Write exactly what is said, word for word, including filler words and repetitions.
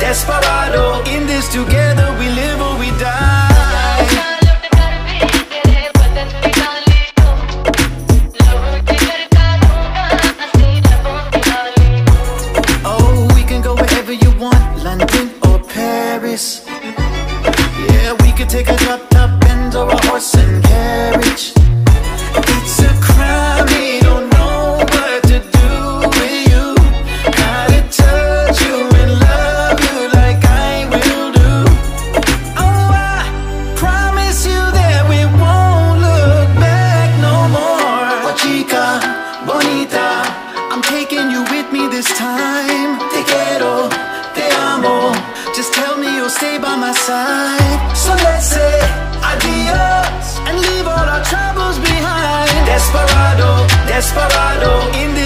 desperado. In this together, we live or we die. Oh, we can go wherever you want, London or Paris. Yeah, we could take a drop top Benz or a horse and carriage. It's a crime, we don't know what to do with you. Gotta touch you and love you like I will do. Oh, I promise you that we won't look back no more. Oh, chica, bonita, I'm taking you with me this time. Te quiero, te amo. Just tell me you'll stay by my side. So let's say adios and leave all our troubles behind. Desperado, desperado, in